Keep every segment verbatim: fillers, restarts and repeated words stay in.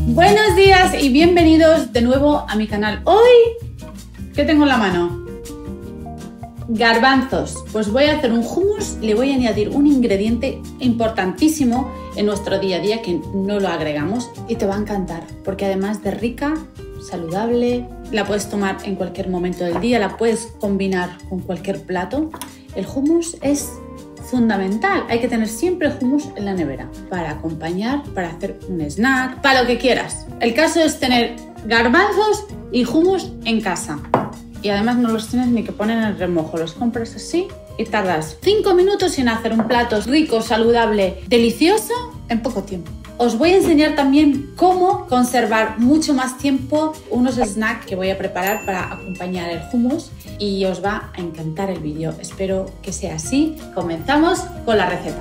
Buenos días y bienvenidos de nuevo a mi canal. Hoy, ¿qué tengo en la mano? Garbanzos. Pues voy a hacer un hummus, le voy a añadir un ingrediente importantísimo en nuestro día a día que no lo agregamos y te va a encantar porque además de rica, saludable, la puedes tomar en cualquier momento del día, la puedes combinar con cualquier plato. El hummus es fundamental, hay que tener siempre hummus en la nevera para acompañar, para hacer un snack, para lo que quieras. El caso es tener garbanzos y hummus en casa y además no los tienes ni que poner en el remojo, los compras así y tardas cinco minutos en hacer un plato rico, saludable, delicioso en poco tiempo. Os voy a enseñar también cómo conservar mucho más tiempo unos snacks que voy a preparar para acompañar el hummus y os va a encantar el vídeo. Espero que sea así. Comenzamos con la receta.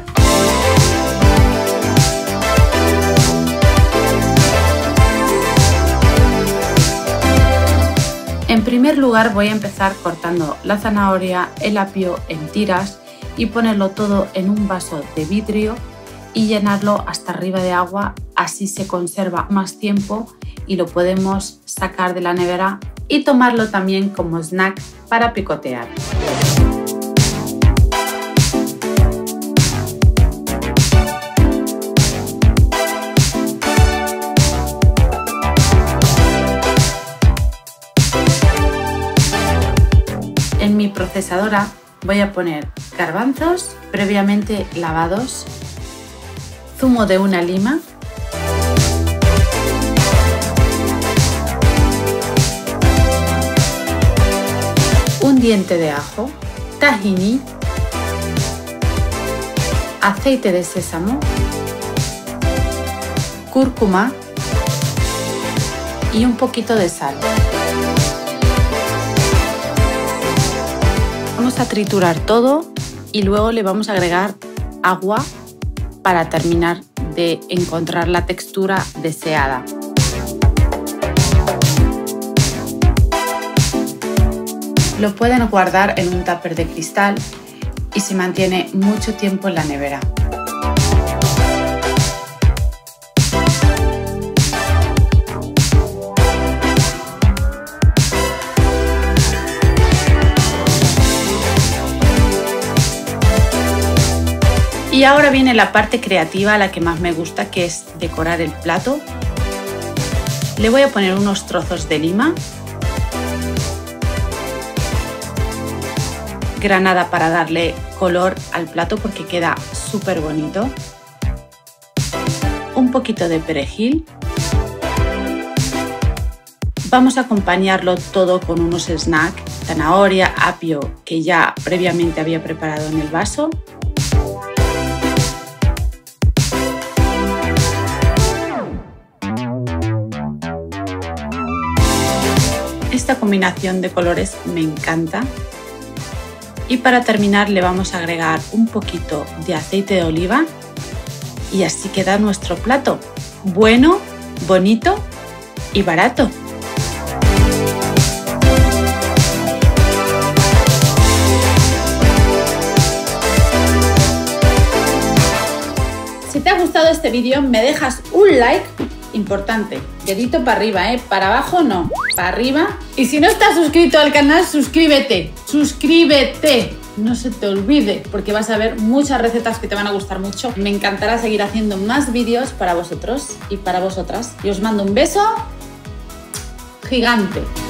En primer lugar voy a empezar cortando la zanahoria, el apio en tiras y ponerlo todo en un vaso de vidrio y llenarlo hasta arriba de agua, así se conserva más tiempo y lo podemos sacar de la nevera y tomarlo también como snack para picotear. En mi procesadora voy a poner garbanzos previamente lavados, zumo de una lima, un diente de ajo, tahini, aceite de sésamo, cúrcuma y un poquito de sal. Vamos a triturar todo y luego le vamos a agregar agua para terminar de encontrar la textura deseada. Lo pueden guardar en un tupper de cristal y se mantiene mucho tiempo en la nevera. Y ahora viene la parte creativa, la que más me gusta, que es decorar el plato. Le voy a poner unos trozos de lima, granada para darle color al plato porque queda súper bonito, un poquito de perejil. Vamos a acompañarlo todo con unos snacks, zanahoria, apio, que ya previamente había preparado en el vaso. Esta combinación de colores me encanta. Y para terminar le vamos a agregar un poquito de aceite de oliva y así queda nuestro plato. Bueno, bonito y barato. Si te ha gustado este vídeo me dejas un like. Importante, dedito para arriba, ¿eh? Para abajo no, para arriba. Y si no estás suscrito al canal, suscríbete, suscríbete, no se te olvide, porque vas a ver muchas recetas que te van a gustar mucho. Me encantará seguir haciendo más vídeos para vosotros y para vosotras. Y os mando un beso gigante.